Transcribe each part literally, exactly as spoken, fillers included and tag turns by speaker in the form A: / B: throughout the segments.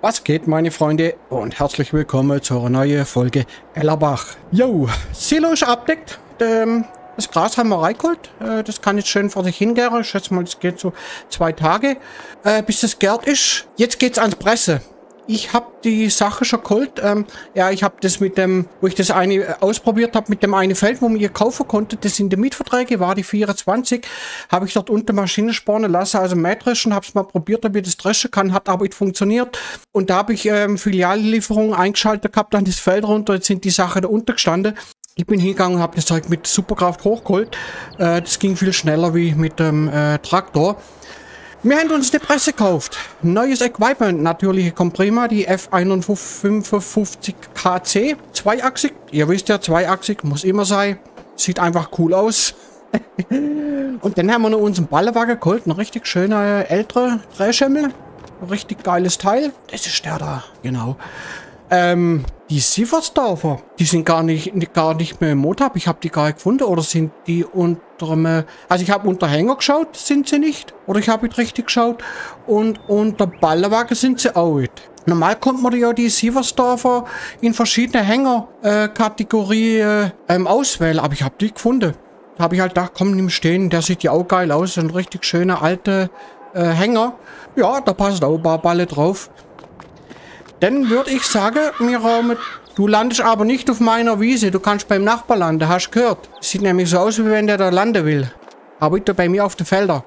A: Was geht, meine Freunde, und herzlich willkommen zu einer neuen Folge Ellerbach. Jo, Silo ist abdeckt. Ähm, das Gras haben wir reingeholt. Äh, das kann jetzt schön vor sich hingären. Ich schätze mal, das geht so zwei Tage, äh, bis das gärt ist. Jetzt geht's ans Presse. Ich habe die Sache schon geholt. Ähm, ja, ich habe das mit dem, wo ich das eine ausprobiert habe, mit dem eine Feld, wo man ihr kaufen konnte, das in den Mietverträgen war die vierundzwanzig, habe ich dort unten Maschine spawnen lassen, also Mähdreschen, habe es mal probiert, ob ich das dreschen kann, hat aber nicht funktioniert. Und da habe ich ähm, Filiallieferungen eingeschaltet gehabt an das Feld runter, jetzt sind die Sachen da unten gestanden. Ich bin hingegangen und habe das Zeug mit Superkraft hochgeholt. Äh, das ging viel schneller wie mit dem äh, Traktor. Wir haben uns die Presse gekauft. Neues Equipment, natürlich kommt prima, die F fünfundfünfzig K C, zweiachsig. Ihr wisst ja, zweiachsig muss immer sein. Sieht einfach cool aus. Und dann haben wir noch unseren Ballerwagen geholt, ein richtig schöner älterer Drehschemmel. Ein richtig geiles Teil. Das ist der da, genau. Ähm, die Sieversdorfer, die sind gar nicht, gar nicht mehr im Motor. Ich habe die gar nicht gefunden. Oder sind die unter dem... Also ich habe unter Hänger geschaut, sind sie nicht. Oder ich habe nicht richtig geschaut. Und unter Ballerwagen sind sie auch nicht. Normal kommt man ja die Sieversdorfer in verschiedene Hängerkategorien äh, ähm, auswählen. Aber ich habe die gefunden. Da habe ich halt gedacht, komm, nimm stehen. Der sieht ja auch geil aus. Ein richtig schöner alter äh, Hänger. Ja, da passt auch ein paar Balle drauf. Dann würde ich sagen, wir raumen. Du landest aber nicht auf meiner Wiese. Du kannst beim Nachbar landen, hast du gehört? Sieht nämlich so aus, wie wenn der da landen will. Aber nicht bei mir auf den Feldern.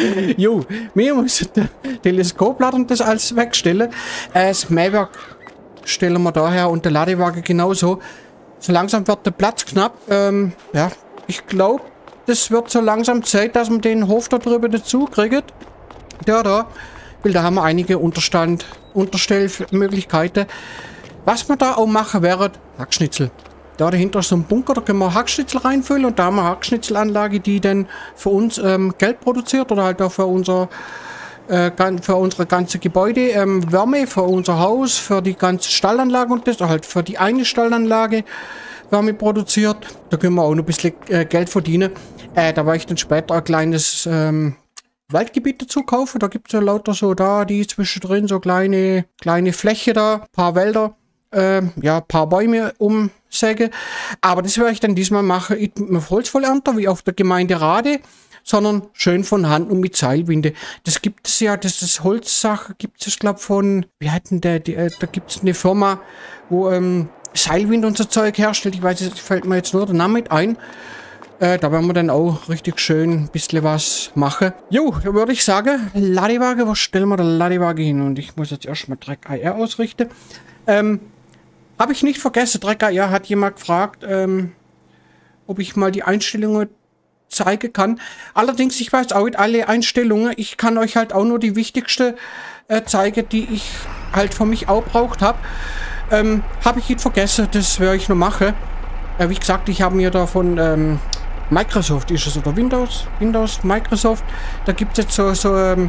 A: Jo, wir müssen das Teleskopblatt und das alles wegstellen. Äh, das Mähwerk stellen wir daher und der Ladewagen genauso. So langsam wird der Platz knapp. Ähm, ja, ich glaube, das wird so langsam Zeit, dass man den Hof da drüber dazu kriegt. Da, da. Weil da haben wir einige Unterstand, Unterstellmöglichkeiten. Was wir da auch machen, wäre Hackschnitzel. Da dahinter ist so ein Bunker, da können wir Hackschnitzel reinfüllen und da haben wir eine Hackschnitzelanlage, die dann für uns ähm, Geld produziert oder halt auch für unser äh, für unsere ganze Gebäude ähm, Wärme, für unser Haus, für die ganze Stallanlage und das, halt für die eine Stallanlage Wärme produziert. Da können wir auch noch ein bisschen äh, Geld verdienen. Äh, da werde ich dann später ein kleines ähm, Waldgebiet dazu kaufen. Da gibt es ja lauter so da, die zwischendrin so kleine, kleine Fläche da, paar Wälder, äh, ja, paar Bäume umsäge. Aber das werde ich dann diesmal machen, nicht mit einem Holzvollernter wie auf der Gemeinde Rade, sondern schön von Hand und mit Seilwinde. Das gibt es ja, das ist Holzsache, gibt es, glaube von, wie heißt denn der, die, äh, da gibt es eine Firma, wo ähm, Seilwind und so Zeug herstellt. Ich weiß, das fällt mir jetzt nur der Name mit ein. Äh, da werden wir dann auch richtig schön ein bisschen was machen. Jo, da würde ich sagen, Ladewagen, wo stellen wir den Ladewagen hin? Und ich muss jetzt erstmal Dreck I R ausrichten. Ähm, habe ich nicht vergessen, Dreck I R hat jemand gefragt, ähm, ob ich mal die Einstellungen zeigen kann. Allerdings, ich weiß auch nicht alle Einstellungen. Ich kann euch halt auch nur die wichtigste äh, zeigen, die ich halt für mich auch braucht habe. Ähm, habe ich nicht vergessen, das werde ich noch machen. Äh, wie gesagt, ich habe mir davon... Ähm, Microsoft ist es oder Windows, Windows, Microsoft. Da gibt es jetzt so, so, ähm,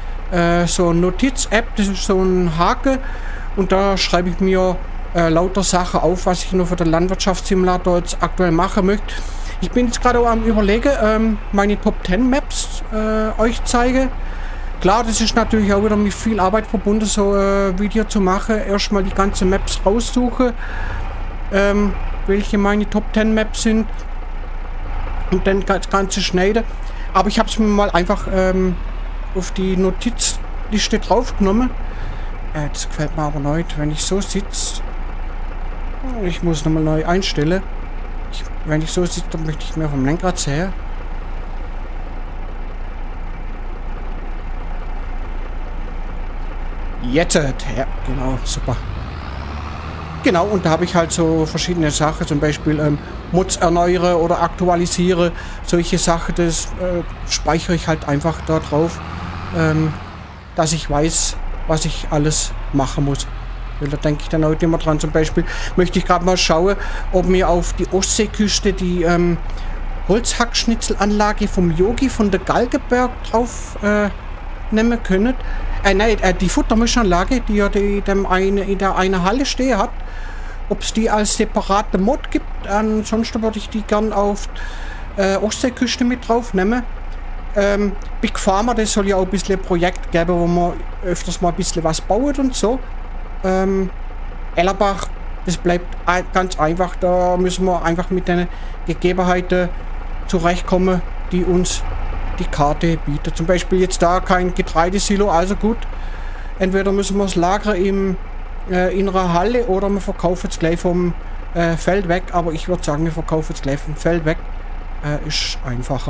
A: äh, so eine Notiz-App, das ist so ein Haken. Und da schreibe ich mir äh, lauter Sachen auf, was ich nur für den Landwirtschaftssimulator jetzt aktuell machen möchte. Ich bin jetzt gerade am Überlegen, ähm, meine Top zehn Maps äh, euch zeige. Klar, das ist natürlich auch wieder mit viel Arbeit verbunden, so ein äh, Video zu machen. Erstmal die ganzen Maps raussuchen, ähm, welche meine Top zehn Maps sind. Und dann das Ganze schneiden. Aber ich habe es mir mal einfach ähm, auf die Notizliste draufgenommen. Äh, das gefällt mir aber nicht, wenn ich so sitze. Ich muss nochmal neu einstellen. Ich, wenn ich so sitze, dann möchte ich mehr vom Lenkrad sehen. Jetzt, ja, genau, super. Genau, und da habe ich halt so verschiedene Sachen, zum Beispiel ähm, Mods erneuere oder aktualisiere, solche Sachen, das äh, speichere ich halt einfach da drauf, ähm, dass ich weiß, was ich alles machen muss. Weil da denke ich dann heute immer dran, zum Beispiel möchte ich gerade mal schauen, ob mir auf die Ostseeküste die ähm, Holzhackschnitzelanlage vom Yogi von der Galgenberg drauf äh, nehmen können. Äh, nein, äh, die Futtermischanlage, die ja die, dem eine, in der eine Halle stehen hat, ob es die als separate Mod gibt. Ansonsten würde ich die gern auf äh, Ostseeküste mit drauf nehmen. Ähm, Big Pharma, das soll ja auch ein bisschen ein Projekt geben, wo man öfters mal ein bisschen was baut und so. Ähm, Ellerbach, das bleibt ganz einfach. Da müssen wir einfach mit den Gegebenheiten zurechtkommen, die uns die Karte bietet. Zum Beispiel jetzt da kein Getreidesilo, also gut. Entweder müssen wir es lagern im, äh, in einer Halle oder wir verkaufen es gleich vom äh, Feld weg. Aber ich würde sagen, wir verkaufen es gleich vom Feld weg. Äh, ist einfacher.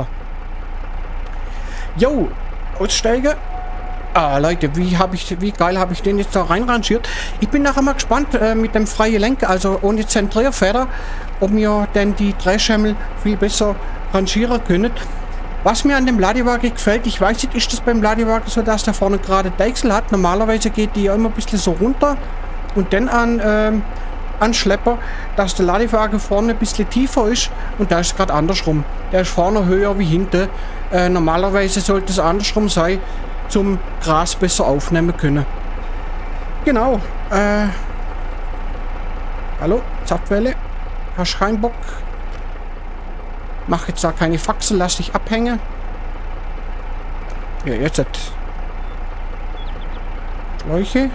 A: Jo, aussteigen. Ah, Leute, wie habe ich, wie geil habe ich den jetzt da reinrangiert? Ich bin nachher mal gespannt äh, mit dem freien Lenker, also ohne Zentrierfeder, ob wir denn die Drehschemmel viel besser rangieren können. Was mir an dem Ladewagen gefällt, ich weiß nicht, ist das beim Ladewagen so, dass der vorne gerade Deichsel hat. Normalerweise geht die ja immer ein bisschen so runter und dann an, ähm, an Schlepper, dass der Ladewagen vorne ein bisschen tiefer ist und da ist es gerade andersrum. Der ist vorne höher wie hinten. Äh, normalerweise sollte es andersrum sein, zum Gras besser aufnehmen können. Genau. Äh, hallo, Zapfwelle. Hast du keinen Bock? Mach jetzt da keine Faxe, lass dich abhängen. Ja, jetzt. Schläuche.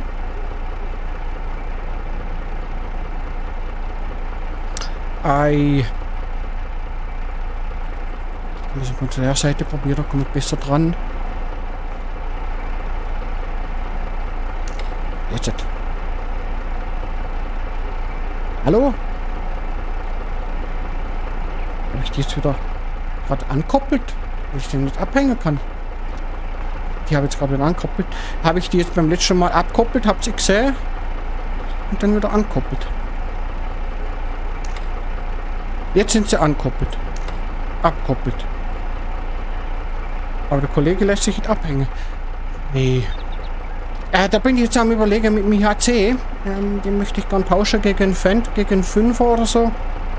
A: Ei. Müssen wir von der Seite probieren, da komme ich besser dran. Jetzt. Hallo? Habe ich die jetzt wieder gerade ankoppelt? Weil ich den nicht abhängen kann. Die habe ich jetzt gerade wieder ankoppelt. Habe ich die jetzt beim letzten Mal abkoppelt, habe sie gesehen. Und dann wieder ankoppelt. Jetzt sind sie ankoppelt. Abkoppelt. Aber der Kollege lässt sich nicht abhängen. Nee. Äh, da bin ich jetzt am Überlegen mit dem I H C. Ähm, den möchte ich dann tauschen gegen Fendt, gegen fünfer oder so.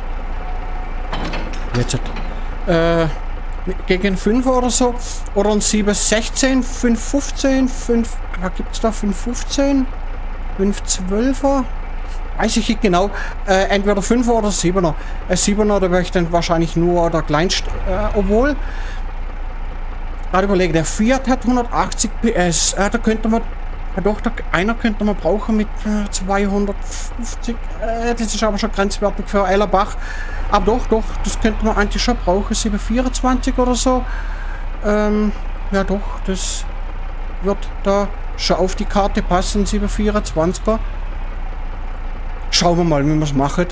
A: Jetzt. Äh, gegen fünfer oder so. Oder ein sieben sechzehn, fünf fünfzehn, fünf. Was gibt es da? fünf fünfzehn? fünf zwölfer? Weiß ich nicht genau. Äh, entweder fünfer oder siebener. Äh, siebener, da wäre ich dann wahrscheinlich nur der kleinste. Äh, obwohl. Gerade überlege, der Fiat hat hundertachtzig P S. Äh, da könnte man. Ja, doch, da, einer könnte man brauchen mit äh, zweihundertfünfzig. Äh, das ist aber schon grenzwertig für Ellerbach. Aber doch, doch, das könnte man eigentlich schon brauchen. sieben vierundzwanzig oder so. Ähm, ja doch, das wird da schon auf die Karte passen. sieben vierundzwanziger. Schauen wir mal, wie wir es machen.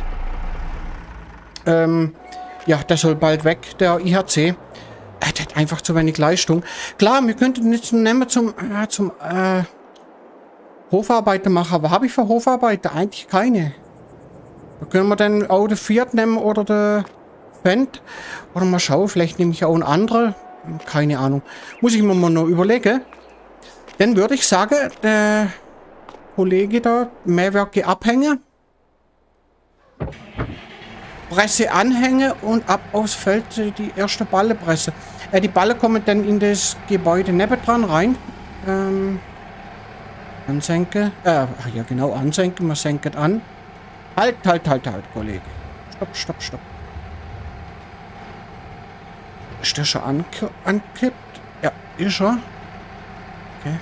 A: Ähm, ja, der soll bald weg, der I H C. Er hat einfach zu wenig Leistung. Klar, wir könnten jetzt nehmen zum, äh, zum, äh, Hofarbeiter machen, aber habe ich für Hofarbeiter eigentlich keine. Da können wir dann auch den Fiat nehmen oder den Fendt. Oder mal schauen, vielleicht nehme ich auch einen anderen. Keine Ahnung. Muss ich mir mal noch überlegen. Dann würde ich sagen, der Kollege da, Mähwerke abhängen. Presse anhängen und ab aufs Feld die erste Balle pressen. Äh, die Balle kommen dann in das Gebäude nebendran rein. Ähm... Ansenken. Äh, ach ja genau, ansenken. Man senkt an. Halt, halt, halt, halt, Kollege. Stopp, stopp, stopp. Ist der schon angekippt? Ja, ist er. Okay.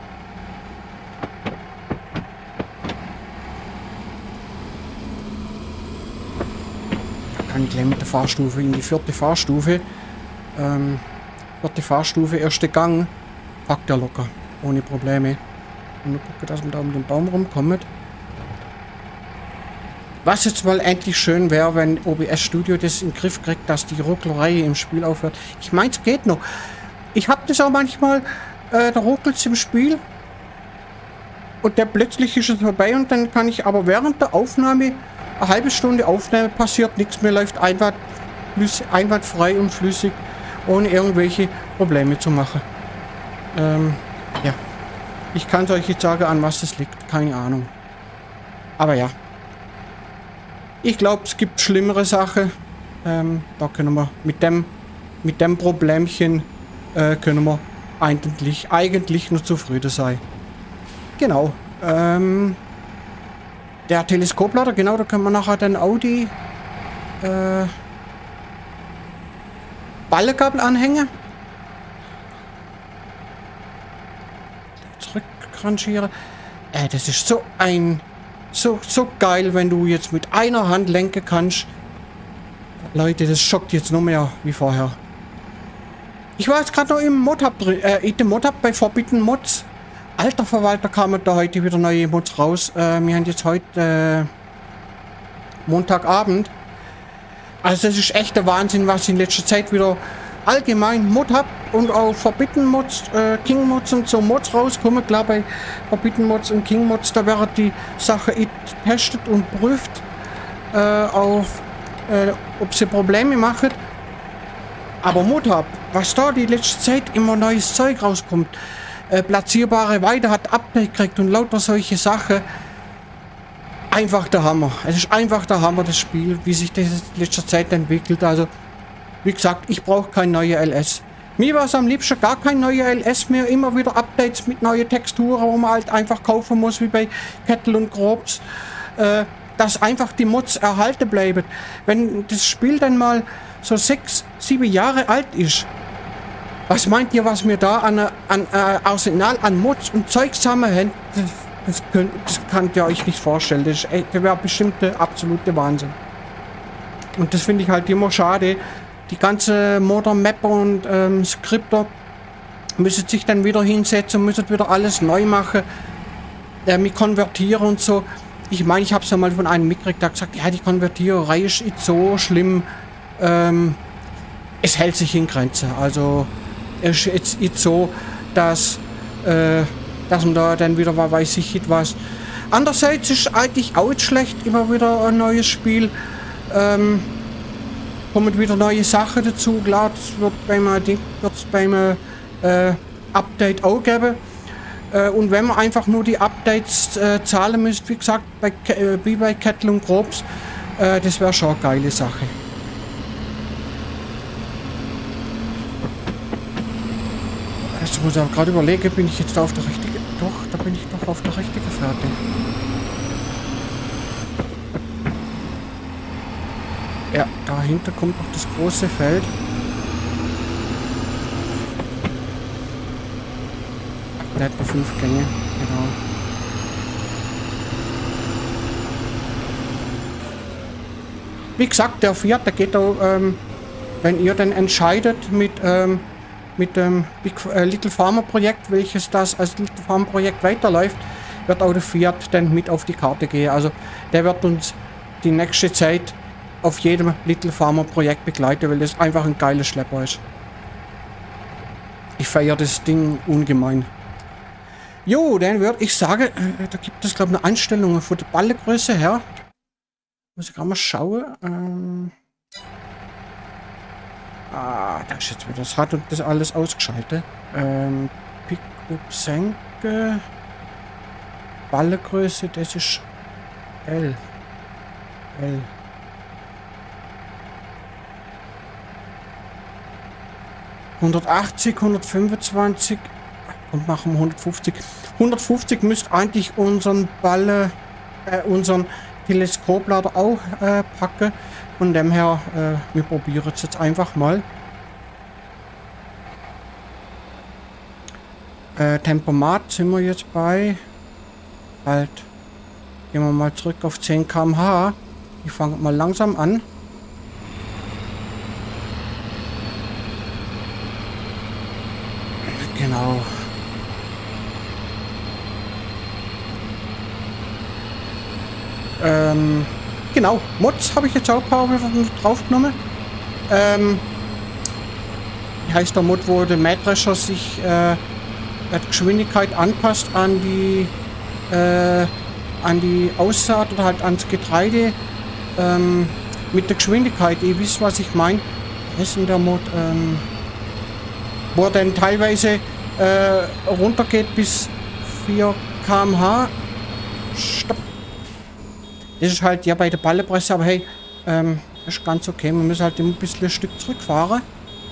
A: Da kann ich gleich mit der Fahrstufe in die vierte Fahrstufe. Ähm, vierte Fahrstufe, erste Gang. Packt er locker. Ohne Probleme. Und dann gucke, dass man da um den Baum rumkommt. Was jetzt mal endlich schön wäre, wenn O B S Studio das in den Griff kriegt, dass die Rucklerei im Spiel aufhört. Ich meine, es geht noch. Ich habe das auch manchmal, äh, da ruckelt es im Spiel. Und der plötzlich ist es vorbei und dann kann ich aber während der Aufnahme, eine halbe Stunde Aufnahme, passiert nichts mehr, läuft einwand, einwandfrei und flüssig, ohne irgendwelche Probleme zu machen. Ähm, ja. Ich kann es euch jetzt sagen, an was das liegt. Keine Ahnung. Aber ja. Ich glaube, es gibt schlimmere Sachen. Ähm, da können wir mit dem, mit dem Problemchen äh, können wir eigentlich, eigentlich nur zufrieden sein. Genau. Ähm, der Teleskoplader, genau, da können wir nachher den Audi äh, Ballekabel anhängen. Zurückrangieren. Äh, das ist so ein... So, so geil, wenn du jetzt mit einer Hand lenken kannst. Leute, das schockt jetzt noch mehr wie vorher. Ich war jetzt gerade noch im Mod-Hub drin, äh, in dem Mod-Hub bei Forbidden Mods. Alter Verwalter, kamen da heute wieder neue Mods raus. Äh, wir haben jetzt heute äh, Montagabend. Also das ist echt der Wahnsinn, was in letzter Zeit wieder allgemein Mod-Hub und auch Forbidden Mods, äh, King Mods und so Mods rauskommen. Klar, bei Forbidden Mods und King Mods, da wird die Sache getestet und prüft, äh, auf, äh, ob sie Probleme machen. Aber Mod-Hub, was da die letzte Zeit immer neues Zeug rauskommt, äh, platzierbare Weide hat Update gekriegt und lauter solche Sachen. Einfach der Hammer. Es ist einfach der Hammer, das Spiel, wie sich das in letzter Zeit entwickelt. Also, wie gesagt, ich brauche kein neues L S. Mir war es am liebsten gar kein neues L S mehr. Immer wieder Updates mit neuen Texturen, wo man halt einfach kaufen muss, wie bei Kettle und Grobs. Äh, dass einfach die Mods erhalten bleiben. Wenn das Spiel dann mal so sechs, sieben Jahre alt ist, was meint ihr, was wir da an, an äh, Arsenal an Mods und Zeug zusammenhängen? Das, das, könnt, das könnt ihr euch nicht vorstellen. Das, das wäre bestimmt der absolute Wahnsinn. Und das finde ich halt immer schade. Die ganze Modern Mapper und ähm, Skripter müssen sich dann wieder hinsetzen, müssen wieder alles neu machen, äh, mit konvertieren und so. Ich meine, ich habe es ja mal von einem mitgekriegt, der gesagt, ja, die Konvertiererei ist nicht so schlimm. Ähm, es hält sich in Grenze. Also es ist jetzt nicht so, dass, äh, dass man da dann wieder war, weiß ich nicht was. Andererseits ist eigentlich auch nicht schlecht, immer wieder ein neues Spiel. Ähm, kommen wieder neue Sachen dazu. Klar, das wird beim, wird's beim äh, Update auch geben. Äh, und wenn man einfach nur die Updates äh, zahlen müsst, wie gesagt, bei, äh, wie bei Kettle und Grobs, äh, das wäre schon eine geile Sache. Jetzt muss ich auch gerade überlegen, bin ich jetzt da auf der richtigen... Doch, da bin ich doch auf der richtigen Fährte. Ja, dahinter kommt noch das große Feld. Der hat nur fünf Gänge, genau. Wie gesagt, der Fiat, der geht auch, ähm, wenn ihr dann entscheidet mit, ähm, mit dem Big, äh, Little Farmer Projekt, welches das als Little Farmer Projekt weiterläuft, wird auch der Fiat dann mit auf die Karte gehen. Also der wird uns die nächste Zeit auf jedem Little Farmer Projekt begleiten, weil das einfach ein geiles Schlepper ist. Ich feiere das Ding ungemein. Jo, dann würde ich sagen, äh, da gibt es glaube ich eine Einstellung von der Ballengröße her. Muss ich gerade mal schauen. Ähm ah, da ist jetzt wieder das Rad und das alles ausgeschaltet. Ähm, Pick-up Senke. Ballengröße, das ist L. L. hundertachtzig, hundertfünfundzwanzig und machen wir hundertfünfzig. hundertfünfzig müsste eigentlich unseren Balle, äh, unseren Teleskoplader auch äh, packen. Von dem her, äh, wir probieren es jetzt einfach mal. Äh, Tempomat sind wir jetzt bei. Halt. Gehen wir mal zurück auf zehn Kilometer pro Stunde. Ich fange mal langsam an. Genau. Ähm, genau. Mods habe ich jetzt auch ein paar draufgenommen. Ähm, wie heißt der Mod, wo der Mähdrescher sich äh, die Geschwindigkeit anpasst an die äh, an die Aussaat oder halt ans Getreide ähm, mit der Geschwindigkeit. Ihr wisst, was ich meine. Was ist denn der Mod? Ähm, wo er dann teilweise äh, runtergeht bis vier Kilometer pro Stunde. Stopp. Das ist halt ja bei der Ballenpresse, aber hey, ähm, das ist ganz okay. Man muss halt immer ein bisschen ein Stück zurückfahren.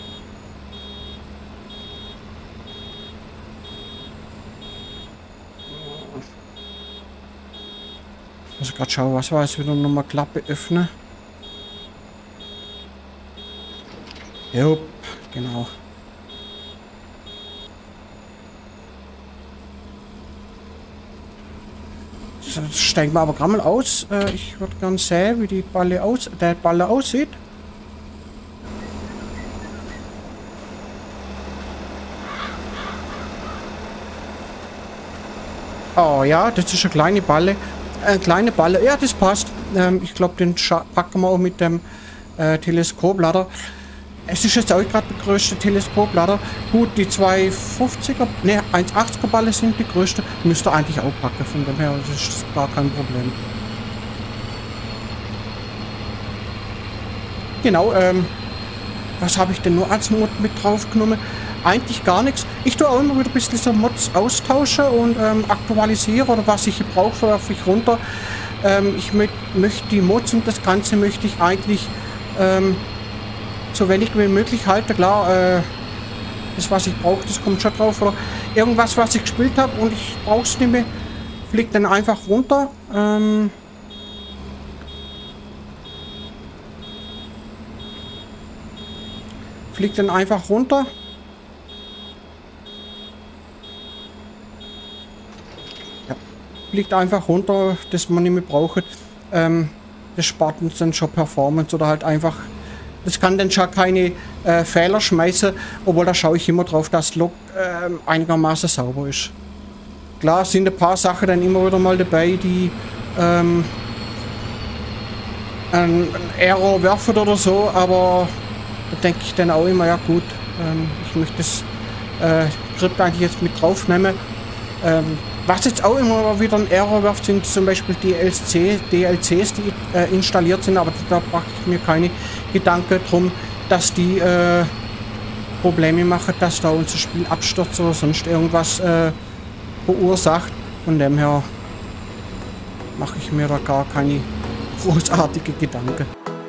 A: Ich muss gerade schauen, was war jetzt wieder nochmal Klappe öffnen. Jupp, genau. das steigen wir aber gerade mal aus. Äh, ich würde gern sehen, wie die Balle aus, der Balle aussieht. Oh ja, das ist eine kleine Balle. Äh, kleine Balle. Ja, das passt. Ähm, ich glaube, den Scha packen wir auch mit dem äh, Teleskoplader. Es ist jetzt auch gerade der größte Teleskoplader. Gut, die zwei fünfziger, ne, eins achtziger Balle sind die größte. Müsste eigentlich auch packen, von dem her, das ist gar kein Problem. Genau, ähm, was habe ich denn nur als Mod mit draufgenommen? Eigentlich gar nichts. Ich tue auch immer wieder ein bisschen so Mods austauschen und ähm, aktualisiere, oder was ich brauche, werfe ich runter. Ähm, ich mö möchte die Mods und das Ganze möchte ich eigentlich ähm, so wenig wie möglich halten. Klar, äh, das was ich brauche, das kommt schon drauf. Oder irgendwas, was ich gespielt habe und ich brauche es nicht mehr, fliegt dann einfach runter. Ähm, fliegt dann einfach runter. Ja, fliegt einfach runter, das man nicht mehr braucht. Ähm, das spart uns dann schon Performance oder halt einfach. Das kann dann schon keine äh, Fehler schmeißen, obwohl da schaue ich immer drauf, dass das Log äh, einigermaßen sauber ist. Klar sind ein paar Sachen dann immer wieder mal dabei, die ähm, einen Error werfen oder so, aber da denke ich dann auch immer, ja gut, ähm, ich möchte das äh, Skript eigentlich jetzt mit draufnehmen. Ähm, was jetzt auch immer wieder ein Error wirft, sind zum Beispiel D L C, D L Cs, die äh, installiert sind, aber da mache ich mir keine Gedanken drum, dass die äh, Probleme machen, dass da unser Spiel abstürzt oder sonst irgendwas äh, verursacht. Von dem her mache ich mir da gar keine großartige Gedanken.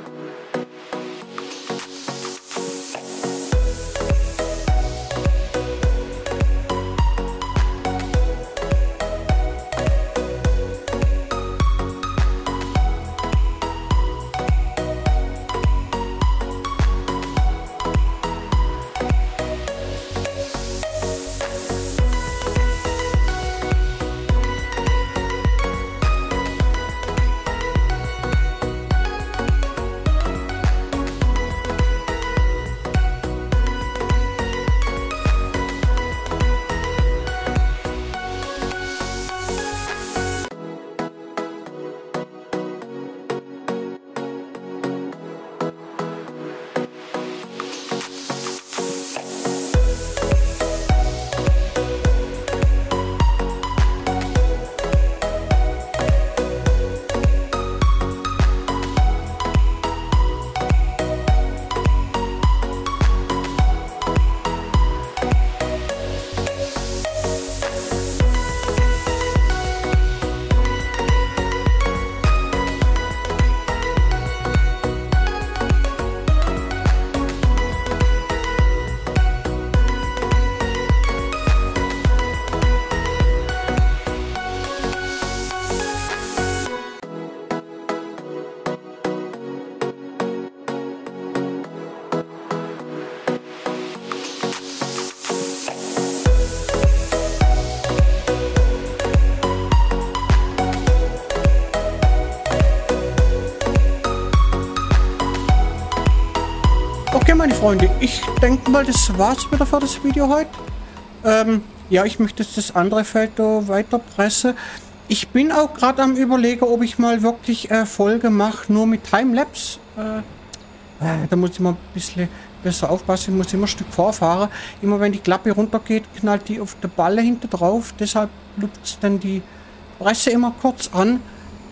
A: Okay, meine Freunde, ich denke mal, das war's wieder für das Video heute. Ähm, ja, ich möchte jetzt das andere Feld da weiter pressen. Ich bin auch gerade am Überlegen, ob ich mal wirklich äh, Folge mache, nur mit Timelapse. Äh, äh, da muss ich mal ein bisschen besser aufpassen, ich muss immer ein Stück vorfahren. Immer wenn die Klappe runtergeht, knallt die auf der Balle hinter drauf. Deshalb luft dann die Presse immer kurz an.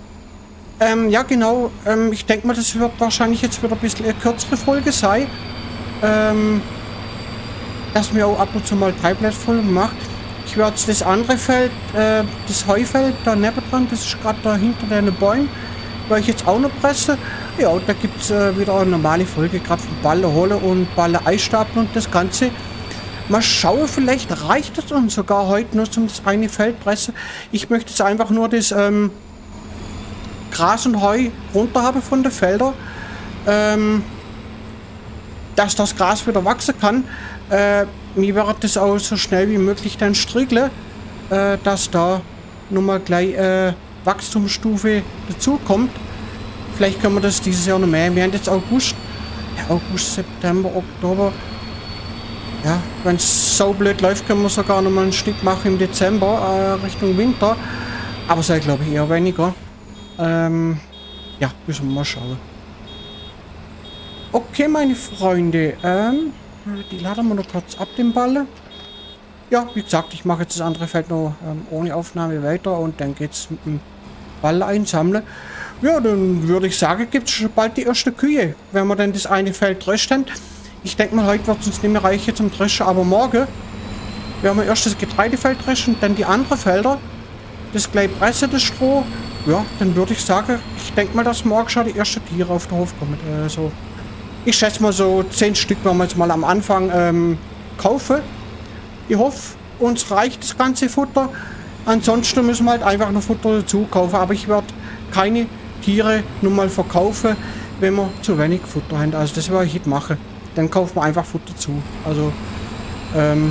A: Ähm, ja genau, ähm, ich denke mal, das wird wahrscheinlich jetzt wieder ein bisschen eine kürzere Folge sein. Ähm, dass mir auch ab und zu mal Timelapse-Folgen macht. Ich werde jetzt das andere Feld, äh, das Heufeld da neben dran, das ist gerade da hinter den Bäumen, weil ich jetzt auch noch presse. Ja, und da gibt es äh, wieder eine normale Folge, gerade von Balle holen und Balle Eisstapeln und das Ganze. Mal schauen, vielleicht reicht es uns sogar heute nur zum das eine Feld pressen. Ich möchte jetzt einfach nur das, ähm, Gras und Heu runter habe von den Feldern, ähm, dass das Gras wieder wachsen kann. Äh, mir wird das auch so schnell wie möglich dann strickeln, äh, dass da nun mal gleich äh, Wachstumsstufe dazukommt. Vielleicht können wir das dieses Jahr noch mehr. Wir haben jetzt August, ja, August, September, Oktober. Ja, wenn es so blöd läuft, können wir sogar noch mal ein Stück machen im Dezember äh, Richtung Winter. Aber sei glaube ich eher weniger. Ähm, ja, müssen wir mal schauen. Okay, meine Freunde. Ähm, die laden wir noch kurz ab, den Ball. Ja, wie gesagt, ich mache jetzt das andere Feld noch ähm, ohne Aufnahme weiter und dann geht es mit dem Ball einsammeln. Ja, dann würde ich sagen, gibt es schon bald die erste Kühe, wenn wir dann das eine Feld dreschen. Ich denke mal, heute wird es uns nicht mehr reichen zum Dreschen, aber morgen werden wir erst das Getreidefeld dreschen, dann die anderen Felder, das gleich pressen, das Stroh. Ja, dann würde ich sagen, ich denke mal, dass morgen schon die ersten Tiere auf den Hof kommen. Also, ich schätze mal so zehn Stück werden wir jetzt mal am Anfang ähm, kaufen. Ich hoffe, uns reicht das ganze Futter. Ansonsten müssen wir halt einfach noch Futter dazu kaufen. Aber ich werde keine Tiere nur mal verkaufen, wenn wir zu wenig Futter haben. Also das werde ich nicht machen. Dann kaufen wir einfach Futter zu. Also ähm,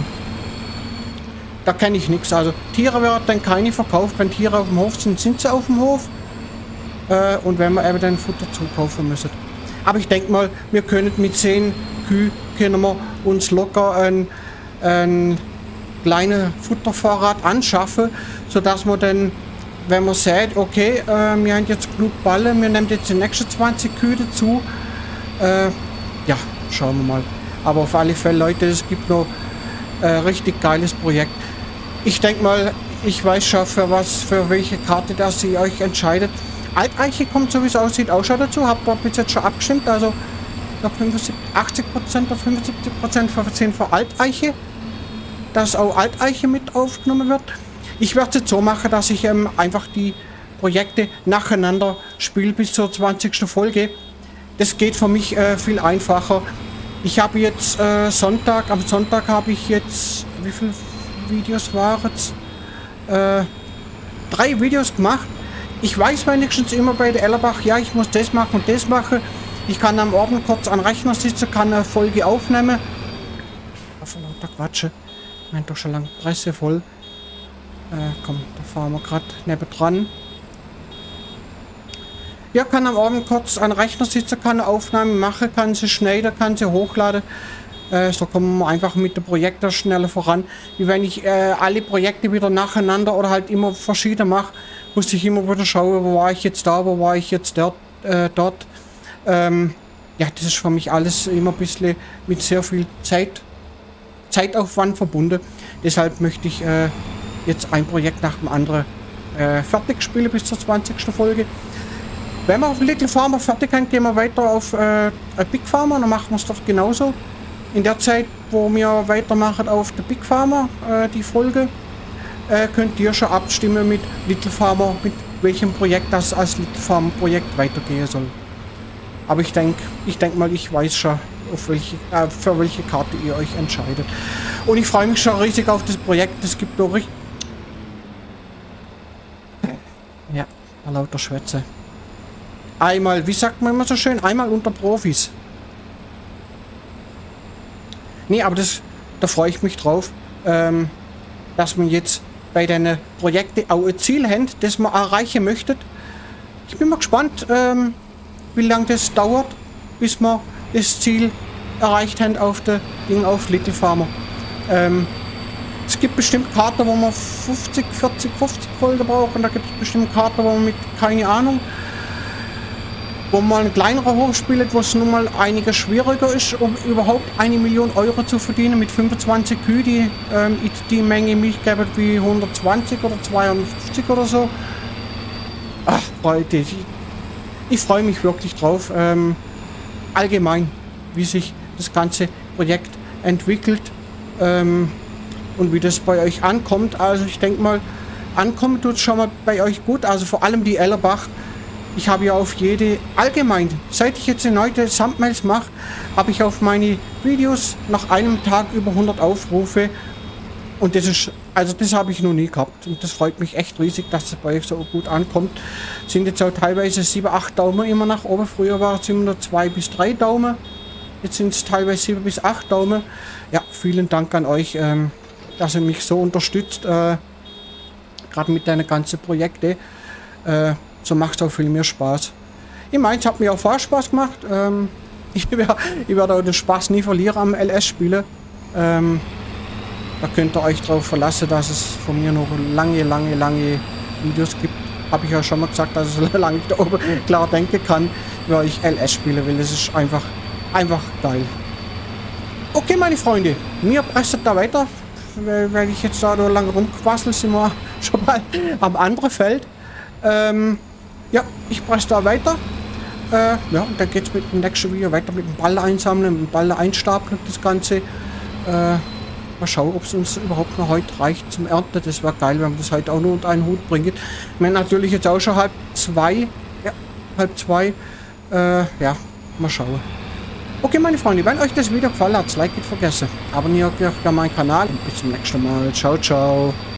A: da kenne ich nichts. Also Tiere werden dann keine verkauft. Wenn Tiere auf dem Hof sind, sind sie auf dem Hof. Äh, und wenn wir eben dann Futter zukaufen müssen. Aber ich denke mal, wir können mit zehn Kühe können wir uns locker ein ein kleiner Futtervorrat anschaffen, sodass man dann, wenn man sagt, okay, äh, wir haben jetzt genug Ballen, wir nehmen jetzt die nächsten zwanzig Kühe dazu. Äh, ja, schauen wir mal. Aber auf alle Fälle, Leute, es gibt noch ein äh, richtig geiles Projekt. Ich denke mal, ich weiß schon, für was, für welche Karte, dass ihr euch entscheidet. Alteiche kommt, so wie es aussieht, auch schon dazu. Habt ihr bis jetzt schon abgestimmt, also achtzig Prozent oder fünfundsiebzig Prozent sind für Alteiche, dass auch Alteiche mit aufgenommen wird. Ich werde es jetzt so machen, dass ich ähm, einfach die Projekte nacheinander spiele bis zur zwanzigsten Folge. Das geht für mich äh, viel einfacher. Ich habe jetzt äh, Sonntag, am Sonntag habe ich jetzt, wie viele Videos waren es? Äh, drei Videos gemacht. Ich weiß wenigstens immer bei der Ellerbach, ja, ich muss das machen und das machen. Ich kann am Abend kurz an den Rechner sitzen, kann eine Folge aufnehmen. Auf lauter Quatsche. Ich meine doch schon lange Presse voll. Äh, komm, da fahren wir gerade nebendran. Ja, kann am Abend kurz an den Rechner sitzen, kann eine Aufnahme machen, kann sie schneiden, kann sie hochladen. Äh, so kommen wir einfach mit dem Projekt schneller voran. Wie wenn ich äh, alle Projekte wieder nacheinander oder halt immer verschieden mache, muss ich immer wieder schauen, wo war ich jetzt da, wo war ich jetzt dort. Äh, dort. Ähm, ja, das ist für mich alles immer ein bisschen mit sehr viel Zeit, Zeitaufwand verbunden. Deshalb möchte ich äh, jetzt ein Projekt nach dem anderen äh, fertig spielen bis zur zwanzigsten Folge. Wenn wir auf Little Farmer fertig haben, gehen wir weiter auf äh, Big Farmer, dann machen wir es doch genauso. In der Zeit, wo wir weitermachen auf der Big Farmer, äh, die Folge, äh, könnt ihr schon abstimmen mit Little Farmer, mit welchem Projekt das als Little Farmer Projekt weitergehen soll. Aber ich denke, ich denke mal, ich weiß schon, auf welche, äh, für welche Karte ihr euch entscheidet. Und ich freue mich schon riesig auf das Projekt. Es gibt noch richtig... Ja, lauter Schwätze. Einmal, wie sagt man immer so schön, einmal unter Profis. Nee, aber das, da freue ich mich drauf, ähm, dass man jetzt bei den Projekten auch ein Ziel hat, das man erreichen möchte. Ich bin mal gespannt, ähm, wie lange das dauert, bis wir das Ziel erreicht haben auf der Ding auf Little Farmer. Ähm, es gibt bestimmt Karten, wo man fünfzig, vierzig, fünfzig Folgen brauchen. Da gibt es bestimmt Karten, wo man mit, keine Ahnung, wo man ein kleinerer Hof spielt, wo es nun mal einiges schwieriger ist, um überhaupt eine Million Euro zu verdienen mit fünfundzwanzig Kühe, die ähm, die Menge Milch geben wie hundertzwanzig oder zweihundertfünfzig oder so. Ach, Leute, ich, ich freue mich wirklich drauf. Ähm, allgemein, wie sich das ganze Projekt entwickelt ähm, und wie das bei euch ankommt. Also ich denke mal, ankommen tut es schon mal bei euch gut. Also vor allem die Ellerbach. Ich habe ja auf jede, allgemein, seit ich jetzt neue Thumbnails mache, habe ich auf meine Videos nach einem Tag über hundert Aufrufe. Und das ist, also das habe ich noch nie gehabt. Und das freut mich echt riesig, dass es bei euch so gut ankommt. Sind jetzt auch teilweise sieben, acht Daumen immer nach oben. Früher war es immer nur zwei bis drei Daumen. Jetzt sind es teilweise sieben bis acht Daumen. Ja, vielen Dank an euch, ähm, dass ihr mich so unterstützt. Äh, Gerade mit deinen ganzen Projekten. Äh, so macht es auch viel mehr Spaß. Ich meine, es hat mir auch voll Spaß gemacht. Ähm, ich werde ich werd auch den Spaß nie verlieren am L S-Spielen. Ähm, da könnt ihr euch drauf verlassen, dass es von mir noch lange, lange, lange Videos gibt. Habe ich ja schon mal gesagt, dass ich so lange da oben klar denken kann, weil ich L S spielen will. Das ist einfach, einfach geil. Okay, meine Freunde, mir presst da weiter. Weil ich jetzt da so lange rumquassel, sind wir schon mal am anderen Feld. Ähm, ja, ich presse da weiter. Äh, ja, und dann geht es mit dem nächsten Video weiter mit dem Ball einsammeln, mit dem Ball einstapeln, das Ganze. Äh, mal schauen, ob es uns überhaupt noch heute reicht zum Ernten. Das wäre geil, wenn wir das heute auch noch unter einen Hut bringen. Wir haben natürlich jetzt auch schon halb zwei. Ja, halb zwei. Äh, ja, mal schauen. Okay, meine Freunde, wenn euch das Video gefallen hat, Like nicht vergessen. Abonniert gerne meinen Kanal und bis zum nächsten Mal. Ciao, ciao.